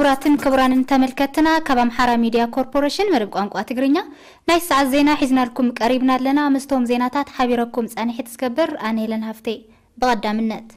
كبراتن كبران تملكتنا كبام حرا ميديا كوربوريشن مرب قانقوا تقرينيا نايس ساعة زينا حزنا لكم قريبنا لنا مستوم زيناتات حبيركم ساني حيت سكبر أنا هيلن هفتي بغدا النت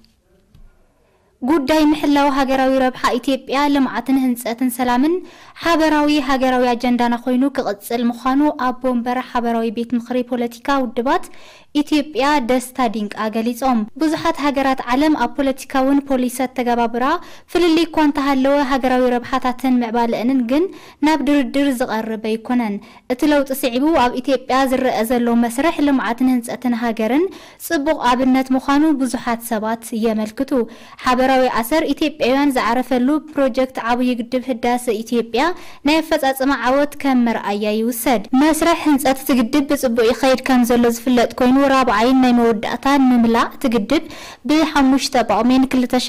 ጉዳይ ምሕላው ሃገራዊ ረብሓ ኢትዮጵያ ልምዓትን ህንጸትን ሰላምን ሓበራዊ ሃገራዊ አጀንዳና ኮይኑ ክቅጽል ምዃኑ ኣብ ወንበር ሓበራዊ ቤት ምኽሪ ፖለቲካ ውድባት ኢትዮጵያ ደስታ ዲንቅ አገሊጾም ብዙሓት ሃገራት ዓለም ኣብ ፖለቲካውን ፖሊሰት ተገባብራ ፍልሊ እኳ እንተሃለወ ሃገራዊ ረብሓታትን ምዕባልአንን ግን ናብ ድርድር ዝቐርብ ኣይኮነን እቲ ለውጢ ስዒቡ ኣብ ኢትዮጵያ ዝረአ ዘሎ መስርሕ ልምዓትን ህንጸትን ሃገርን ጽቡቕ ኣብነት ምዃኑ ብዙሓት ሰባት የመልክቱ ሓበራዊ አሰር ኢትዮጵያውያን ዝዓረፈሉ ፕሮጀክት ዓብይ ግድብ ህዳሴ ኢትዮጵያ ናይ ፈጻጸማ ዓወት ከመር አያ ይውሰድ መስርሕ ህንጸት ትግድብ በጽቡቕ ይኸይድ ከም ዘሎ ዝፍለጥ ኮይኑ ራብዓይ ናይ መወዳእታ ንምምላእ ትግድብ ብ5 ጳጉሜን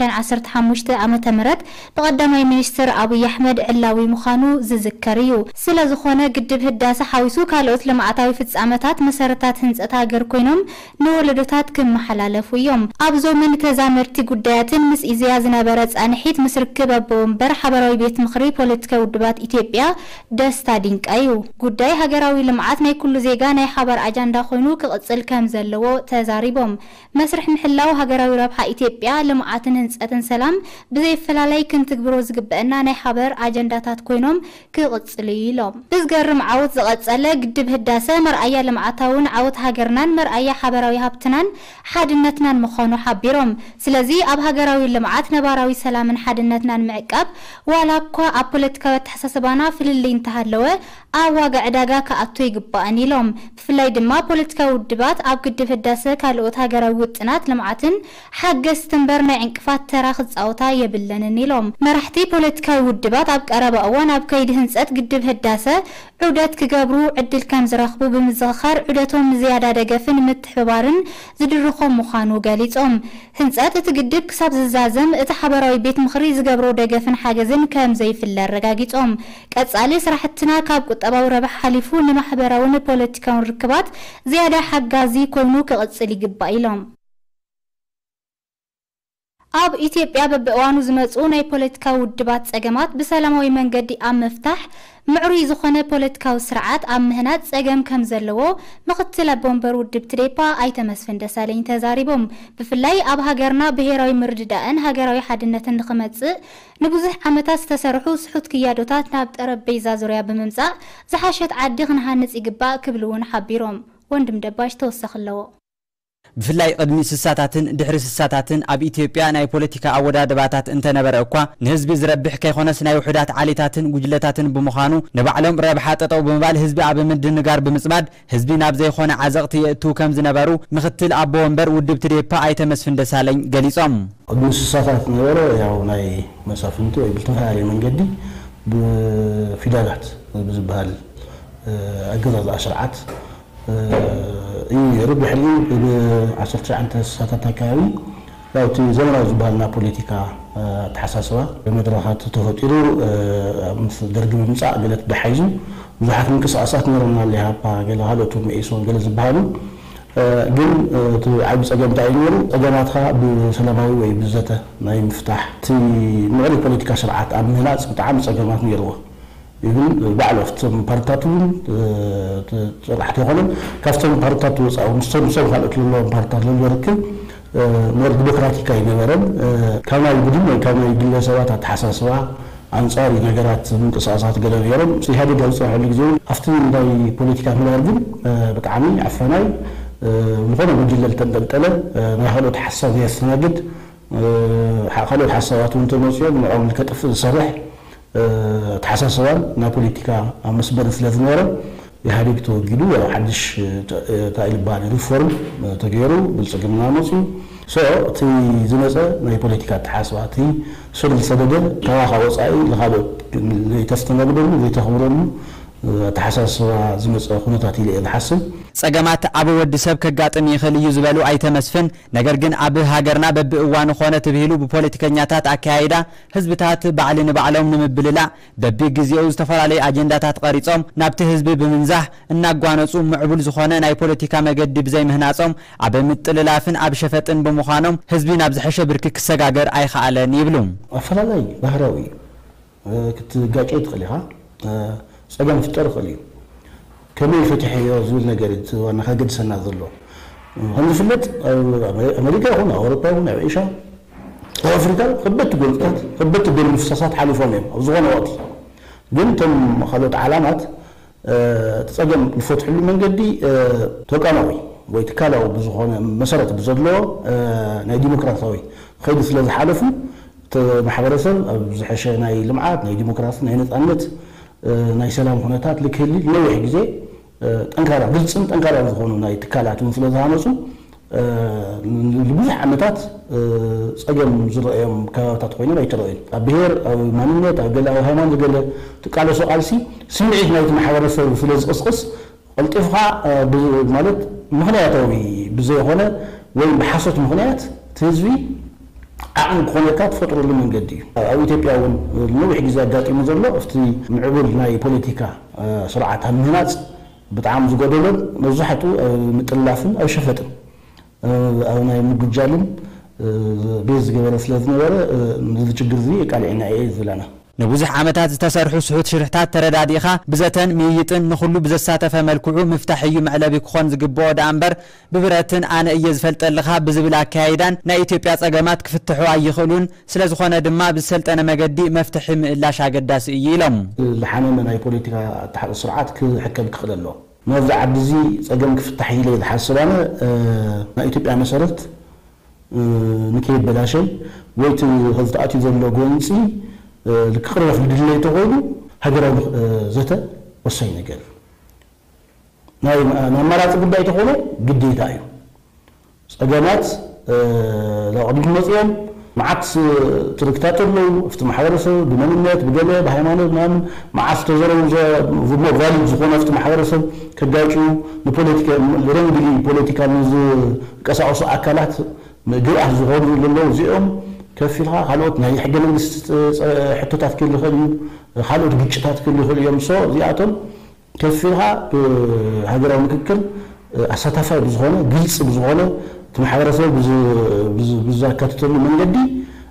2015 ዓመተ ምህረት በቀዳማይ ሚኒስትር አብይ አሕመድ ዕላዊ ምዃኑ ዝዝከር እዩ ስለዝኾነ ግድብ ህዳሴ ሓዊሱ ካልኦት ልምዓታዊ ፍጻመታት መሰረታት ህንጸት ሃገር ኮይኖም ንወለዶታት ክመሓላለፉ እዮም ኣብ ዞምን ተዛመርቲ ጉዳያትን ምስ ኢዝያ ዝነበረ ጻንሒት ምስርክብ በወንበር ሓበራዊ ቤት ምኽሪ ፖለቲካ ውድባት ኢትዮጵያ ደስታ ዲንቅ እዩ ጉዳይ ሃገራዊ ልምዓት ናይ ኩሉ ዜጋ ናይ ሓበር አጀንዳ ኮይኑ ክቅጽል ከም ዘለዎ ተዛሪቦም መስርሕ ምሕላው ሃገራዊ ረብሓ ኢትዮጵያ ልምዓትን ህንጸትን ሰላም ብዘይፈላለይ ክንትግብሮ ዝግበአና ናይ ሓበር አጀንዳታት ኮይኖም ክቅጽል ኢሎም ብዝገርም ዓወት ዝቀጸለ ግድብ ህዳሴ መርአያ ልምዓታውን ዓወት ሃገርናን መርአያ ሓበራዊ ሃብትናን ሓድነትናን ምዃኑ ሓቢሮም ስለዚ ኣብ ሃገራዊ ልምዓት ነባራዊ ሰላምን ሓድነትናን ምዕቃብ ዋላ እኳ ኣብ ፖለቲካዊ ተሓሳስባና ፍልሊ እንተሃለወ ኣብ ዋጋ ዕዳጋ ከኣቶ ይግባአን ኢሎም ብፍላይ ድማ ፖለቲካዊ ውድባት ኣብ ግድብ ህዳሴ ካልኦት ሃገራዊ ውጥናት ልምዓትን ሓገዝቲ እምበር ናይ ዕንቅፋት ተራ ክጻወታ የብለንን ኢሎም መራሕቲ ፖለቲካዊ ውድባት ኣብ ቀረባ እዋን ኣብ ከይዲ ህንጸት ግድብ ህዳሴ ዑደት ክገብሩ ዕድል ከም ዝረኽቡ ብምዝኽኻር ዑደቶም ዝያዳ ደገፍን ምትሕብባርን ዝድርኾም ምዃኑ ገሊጾም ህንጸት እቲ ግድብ ክሳብ ዝዛዘም እቲ ሓበራዊ ቤት ምኽሪ ዝገብሮ ደገፍን ሓገዝን ከም ዘይፍለ ረጋጊጾም ቀጻሊ ስራሕትና ካብ ቁጠባዊ ረብሓ ሓሊፉ ንማሕበራውን ፖለቲካውን ርክባት ዝያዳ ሓጋዚ ኮይኑ ክቅጽል ይግባእ ኢሎም ኣብ ኢትዮጵያ በብእዋኑ ዝመጹ ናይ ፖለቲካ ውድባት ጸገማት ብሰላማዊ መንገዲ ኣብ መፍታሕ ምዕሩይ ዝኾነ ፖለቲካዊ ስርዓት ኣብ ምህናጽ ጸገም ከም ዘለዎ ምኽትል ወንበር ውድብ ትዴፓ ኣይተመስፍን ደሳለኝ ተዛሪቦም ብፍላይ ኣብ ሃገርና ብሄራዊ ምርድዳእን ሃገራዊ ሓድነትን ንኽመጽእ ንብዙሕ ዓመታት ዝተሰርሑ ስሑት ክያዶታት ናብ ጠረጴዛ ዙርያ ብምምጻእ ዝሓሸት ዓዲ ክንሃንጽ ይግባእ ክብሉ እውን ሓቢሮም ወንድም ደባሽ ተወሰኽ ኣለዎ بفلاي قدمي سساتاتن دحر سساتاتن اب ኢትዮጵያ ናይ ፖለቲካ አወዳደባታት እንተነበረ እኳ ንህዝቢ ዝረብሕ ከይኾነስ ናይ ውሕዳት ዓሊታትን ጉጅለታትን ብምዃኑ ንባዕሎም ረብሓ ጠጠው ብምባል ህዝቢ ኣብ ምድንጋር ብምጽማድ ህዝቢ ናብ ዘይኾነ ዓዘቕቲ የእቱ ከም ዝነበሩ ምኽትል ኣቦ ወንበር ውድብ ትዴፓ ኣይተመስፍን ደሳለኝ ገሊጾም قدمي سساتات ነበረ ያው ናይ መሳፍንቱ ወይ ብተፈላለየ መንገዲ ብፊዳላት ብዝበሃል ኣገዛዝ ስርዓት يربح لي ب10 عنده ساعات كاوي لو تي زمنا زبالنا بوليتيكا تحساسوا بمدرخات تفطيرو درج المصا قالت بحيزو بزحات انقساصات نورنا اللي هابا قالوا هالوتو ميسون قال زبالو ግን ዓቢ ጸገም ታይኖሩ ጸገማትካ ብሰላማዊ ወይ ብዘተ ናይ ምፍታሕ ቲ ምዕሩይ ፖለቲካ ስርዓት ኣብ ምህናጽ ብጣዕሚ ጸገማት ነይርዎ ይሁን ባዕለፍቶም ፓርቲታቱን ጽራሕት ይሆንም ካፍቶም ፓርቲታቱ ወጻው ምስተም ሰው ካልኦት ለሎም ፓርቲታት ለወርክብ ሞር ዲሞክራቲካ ይነበረን ከማይ ቡድን ወይ ከማይ ግለሰባት ተሐሳስባ አንጻር ነገራት እንቅስቃሴት ገለብ ይረም ሲሃዲ ዳውጽ ሁሉ ጊዜ አፍቲ እንዳይ ፖለቲካ ምናር ግን በጣም አፈናይ ምሆነ ጉጅለል ተንጠልጠለ ማህሎት ሐሳብ ያስተናግድ ሐቀሎት ሐሳባቱ እንተመጽዮ ነው ከጥፍ ሰረህ ተሐሳስባን ና ፖለቲካ መስበር ስለዝነበረ የሃዲግ ተወግዱ ያው حدش ታይልባን ሪፎርም ተገይሩ ብልጽግና መጽ ቲ ዝመጸ ናይ ፖለቲካ ተሐሳስባቲ ሱል ሰደደ ተዋኻ ወጻኢ ለኻሎት ተስተናግደሉ ዘይተኸብረሉ ተሐሳስባ ዝመጸ ሁነታት ኢለ ዝሐስብ ጸገማት ኣብ ወዲ ሰብ ከጋጥም ይኽእል እዩ ዝበሉ ኣይተመስፍን ነገር ግን ኣብ ሃገርና በብእዋኑ ኾነ ትብሂሉ ብፖለቲከኛታት ኣካያይዳ ህዝብታት ባዕሊ ንባዕሎም ንምብልላዕ በብግዚኡ ዝተፈላለዩ አጀንዳታት ቀሪጾም ናብቲ ህዝቢ ብምንዛሕ እናጓነጹ ምዕቡል ዝኾነ ናይ ፖለቲካ መገዲ ብዘይ ምህናጾም ኣብ ምጥልላፍን ኣብ ሸፈጥን ብምዃኖም ህዝቢ ናብ ዝሐሸ ብርኪ ክሰጋገር ኣይኸኣለን ይብሉ ኣፈላላይ ባህራዊ ክትጋጨይ ትኽእልኻ ፀገም ፍጠር ይኽእል እዩ ከመይ ፈትሐዮ ዝብል ነገር ዋና ከገድሰና ዘሎ ከምዝፍለጥ ኣሜሪካ ይኹን ኣውሮፓ ይኹን ኣብ ኤሽያ ኣብ ኣፍሪካ ከበድቲ ጎንፅታት ከበድቲ ደም ምፍሳሳት ሓሊፎም እዮም ኣብ ዝኾነ ወቅቲ ግን እቶም ካልኦት ዓላማት ፀገም ዝፈትሕሉ መንገዲ ተቋማዊ ወይ ትካላዊ ብዝኾነ መሰረት ብዘለዎ ናይ ዲሞክራሲያዊ ከይዲ ስለ ዝሓለፉ ማሕበረሰብ ኣብ ዝሐሸ ናይ ልምዓት ናይ ዲሞክራሲ ናይ ነፃነት ናይ ሰላም ኩነታት ልክህሊ ነዊሕ ግዜ ጠንካራ ግልፅን ጠንካራ ዝኾኑ ናይ ትካላት ስለ ዝሃነፁ لبزح عمتات سأجم زرعهم كتات خوينا ما يترون أبهر أو مانية أو جل أو همان جل تقال سؤال سي سمعت نايت محاورة فلز قص التفقع بمالت مهنيات أو بزي هنا وين بحصة مهنيات تزوي عن كونيكات فترة لمن جدي أو تبي أو نوع جزء داتي مزرلة أفتي معبر ناي بوليتيكا سرعة همنات بتعامل زجاجة نزحته متلافن أو شفته أو ناي مجالين بيز جبر سلازنا ورا نزيد جزء قال عنا عايز لنا نبوزح عمتات تسرح سعود شرحتات ترداديخا بزتن ميتن نخلو بزساتة فملكوعو مفتاحيو معلبي كخون زقبو دامبر ببراتن أنا إيز فلت اللخا بزبلا كايدان نا إثيوبيا أقامات كفتحو أيخلون سلازخونا دما بسلت أنا مقدي مفتحي إلاش عقداس إيلم لحانا من هاي بوليتيكا تحت السرعات كحكا بكخل الله نوزع عبدزي أقام كفتحي لي الحاسرانا نا إثيوبيا مسارت نكيب بلاشي ويت غزتاتي زلو قوانسي الكخرة في الدنيا تقولوا هجرة زتا والسين قال نايم مرات قبل تقولوا قدي تايو أجمعات لو عديك مثلاً معت تركتات لو في محاورة بمنيات بجلة بهيمانة نام معت تزرع في مغالي زخونة في محاورة كدايشوا البوليتيكا الرمدي البوليتيكا من كساعة أكلات جرأة زخون لله زيهم كفيلها حالات نهي حاجة من حتات كل خليو حالات جيشات كل خليو مسوا زياتهم كفيلها هجرة مككل أساتفة بزغونة جلس بزغونة تمحورسه بزكاتهم من جدي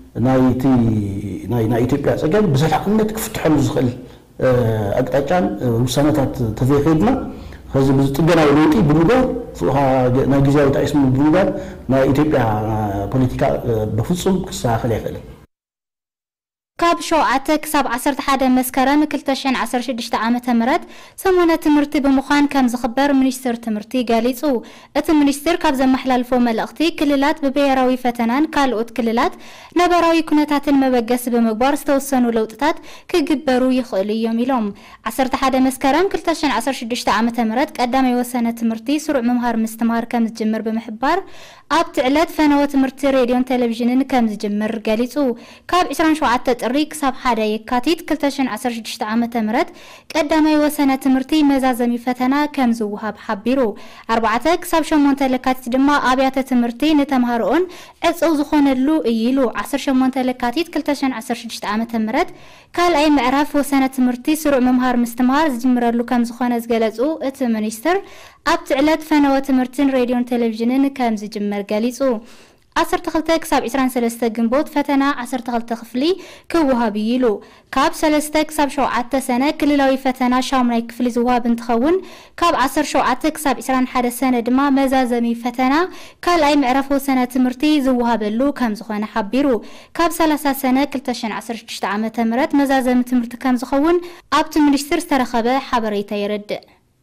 نايتي بياس أجل بس الحكومة تفتح الزخل أكتر وسنوات تذيخدنا هذا بتجنا ولوتي بنوجا فها ناجزاء وتأسم بنوجا ما إثيوبيا بوليتيكا بفصل كساخلي خلي كاب شوعتك سب عصرت حدا مسكرة كلتشين عصر شدش عامة مرات سمونا تمرتي بمخان كم زخبر منيستر تمرتي قاليتو منيستر كاب زمحلال فوم الأختي كللات ببيراوي فتنان كالوت كللات نبراوي كنتات المبقس بمقبار استوصنوا لوتتات كجبروا يخلي يوم يلوم عصرت حدا مسكرة كلتشين عصر شدش عامة مرات قدامي وسنة تمرتي سرع ممهر مستمر كم تجمر بمحبار أبت علاد فنوات تمرتي راديون تلفزيون كم تجمر قاليتو كاب 20 شوعتت الريك ساب حدا يكاتيت كلتشن 16 عامة مرت قدامي وسنة تمرتي مزازمي فتنا كم زوها بحبيرو 4 كساب شمون تلكاتيت دما أبيات تمرتي نتمهرون أو زخون اللو إيلو 10 شمون تلكاتيت كلتشن 16 عامة مرت قال أي معرف وسنة تمرتي سرع ممهر مستمر زجمر اللو كم زخون زقلزو منيستر أبت علاد فنوات تمرتين راديون تلفزيون كم زجمر قاليسو 10 كساب 23 جنبوت فتنا 10 خفلي كوها بيلو كاب 3 كساب 7 سنة كللاوي فتنا شامناي كفلي زواب انتخون كاب 10 كساب 21 سنة دما مزازمي فتنا كال اي معرفو سنة تمرتي زوها بلو كم زخونه حبيرو كاب 3 سنة كلتشن 16 عامة مرت مزازمي تمرت كم زخون ابت منيستر استرخبه حبريتا يرد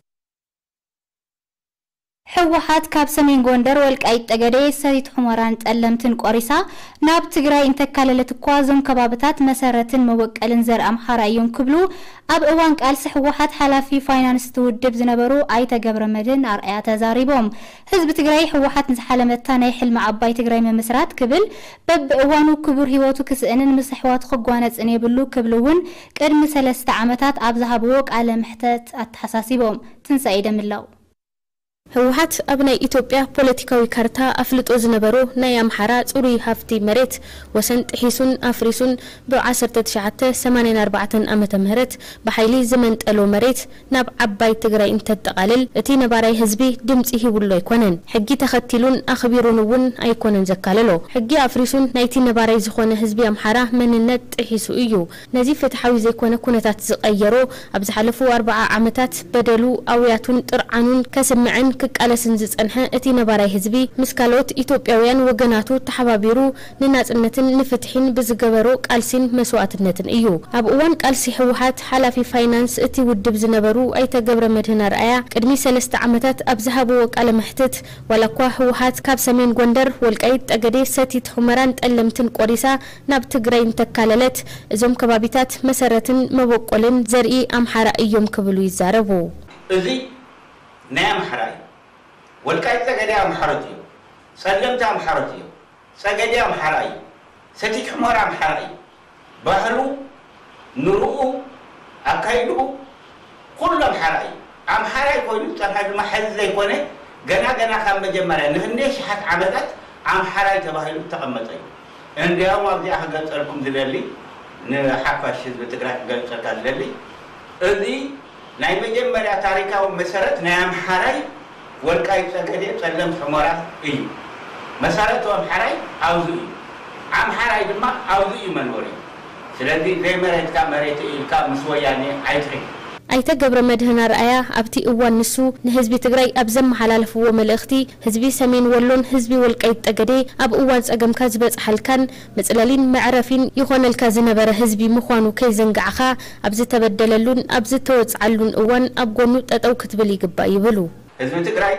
حوحات كاب سمين غوندر والقايت تغدي سريت حمران تألمتن قريسا ناب تግራይ እንተካለለት ኳዞም ከባብታት መሰረትን መወቀልን ዘር አምሓራ እዮም ክብሉ ኣብ እዋን ቃልሲ ሕወሓት ሓላፊ ፋይናንስ ትውድብ ዝነበሩ ኣይተገብረ መድን ኣርአያ ተዛሪቦም ህዝቢ ትግራይ ሕወሓት ንዝሓለመታ ናይ ሕልሚ ዓባይ ትግራይ መመስራት ክብል በብእዋኑ ክቡር ህይወቱ ክስእንን ምስ ሕዋት ክጓነፅን የብሉ ክብሉውን ቅድሚ 3 ዓመታት ኣብ ዝሃብዎ ቃለ ምሕተት ኣተሓሳሲቦም ትንሳኤ ደምላው ህወሓት ኣብ ናይ ኢትዮጵያ ፖለቲካዊ ካርታ ኣፍልጦ ዝነበሩ ናይ ኣምሓራ ጽሩይ ሃፍቲ መሬት ወሰን ጥሒሱን ኣፍሪሱን ብ1984 ዓመተ ምህረት ብሓይሊ ዝመንጠሎ መሬት ናብ ዓባይ ትግራይ እንተጠቃልል እቲ ነባራይ ህዝቢ ድምፂ ሂብሉ ኣይኮነን ሕጊ ተኸቲሉን ኣኽቢሩን እውን ኣይኮነን ዘካለሎ ሕጊ ኣፍሪሱን ናይቲ ነባራይ ዝኾነ ህዝቢ ኣምሓራ መንነት ጥሒሱ እዩ ነዚ ፍትሓዊ ዘይኮነ ኩነታት ዝቀየሮ ኣብ ዝሓለፉ 40 ዓመታት በደሉ ኣውያቱን ጥርዓኑን ከስምዕን كقالسن زصنحه اتي نباراي حزبي مسكالوت ኢትዮጵያውያን ወገናቱ ተሓባቢሩ ንናጽነትን ንፍትሕን ብዝገበሮ ቃልሲን መስዋዕትነትን እዩ ኣብ እዋን ቃልሲ ህወሓት ሓላፊ ፋይናንስ እቲ ውድብ ዝነበሩ ኣይተገብረ መድህን አርአያ ቅድሚ 3 ዓመታት ኣብ ዝሃበው ቃለ መሕተት ወላኳ ህወሓት ካብ ሰሜን ጎንደር ወልቃይት ጠገዴ ሰቲት ሁመራን ጠለምትን ቆሪሳ ናብ ትግራይ እንተካለለት እዞም ከባቢታት መሰረትን መበቆልን ዘርኢ ኣምሓራ እዮም ክብሉ ይዛረቡ እዚ ናይ ኣምሓራ والكايت سجدي أم حرتي سلمت أم حرتي سجدي أم حرائي ستيك حمار أم حرائي بحرو نروء أكيدو كل أم حرائي أم حرائي كوني ترى ما حد زي كونه جنا خام بجمرة نهنيش حت عبدت أم حرائي تباهلو تقمتي عندي يوم أبدي أحد لكم دلالي نحفش بتقرأ قلت دلالي أدي نايم بجمرة تاريخا ومسرت نام حرائي والكايت سجدي سلمت حمارة إيه مسارته أم حراي عاوزي عم حراي دما عاوزي منوري سلدي زي مريت كامريت إلكا مسوياني عيتري ኣይተገብረ መድህን አርአያ ኣብቲ እዋን ንሱ ንህዝቢ ትግራይ ኣብ ዘመሓላለፍዎ መልእኽቲ ህዝቢ ሰሜን ወሎን ህዝቢ ወልቃይት ጠገዴ ኣብ እዋን ጸገምካ ዝበጽሐልካን መጽለሊን መዕረፊን ይኾነልካ ዝነበረ ህዝቢ ምዃኑ ከይዘንጋዕኻ ኣብ ዝተበደለሉን ኣብ ዝተወጽዓሉን እዋን ኣብ ጎኑ ጠጠው ክትብል ይግባእ ይብሉ ህዝቢ ትግራይ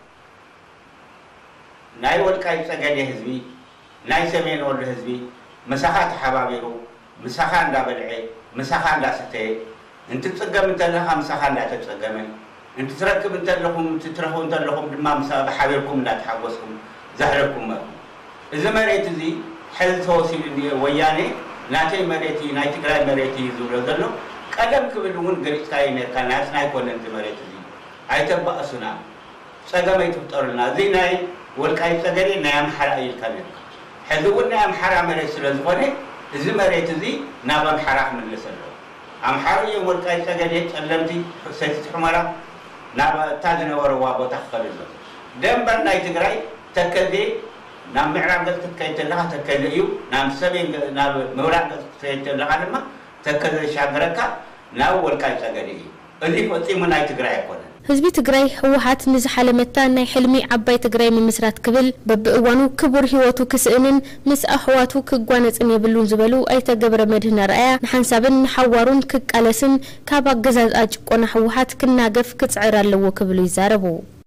ናይ ወልቃይት ጠገዴ ህዝቢ ናይ ሰሜን ወሎ ህዝቢ መሳኻ ተሓባቢሩ መሳኻ እንዳበልዐ መሳኻ እንዳሰተየ انت تصقم انت لها مساحه لا تتصقم انت تركب انت لهم تترهوا انت لهم دما مسا بحبيبكم لا تحوسكم زهركم اذا مريت زي حل توصيل وياني ناتي مريتي ناي تግራይ مريتي زورو دلو قدم كبلون غريت كاين كان ناس ناي كون انت مريت زي ايتباسنا صقمي تطرنا زي ناي والقاي صغري ناي امحرا يلكن حذونا امحرا مريت سلازونه اذا مريت زي نابم حرا من لسلو أمحاري والكاي سجدي سلمتي سيت حمرة ناب تاجنا وروا بتخلص دم برناي تجري تكدي نام معرام قلت كيت لها تكليو نام سبين نام موران قلت كيت لها لما تكدي شاغركا ناو والكاي سجدي اللي فوتي من ناي تجري يكون ህዝቢ ትግራይ ህወሓት ንዝሓለመታ ናይ ሕልሚ ዓባይ ትግራይ ምምስራት ክብል በብእዋኑ ክቡር ህይወቱ ክስእንን ምስ ኣሕዋቱ ክጓነጽን የብሉን ዝበሉ ኣይተገብረ መድህን አርአያ ንሓንሳብን ንሓዋሩን ክቃለስን ካብ ኣገዛዝ ጭቆና ህወሓት ክናገፍ ክጽዕር ኣለዎ ክብሉ ይዛረቡ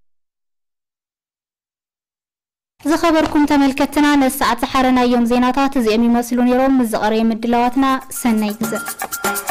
ዝኸበርኩም ተመልከትና ነሰዓት ሓረናዮም ዜናታት እዚኦም ይመስሉ ነይሮም ዝቀረየ ምድላዋትና ሰናይ ግዜ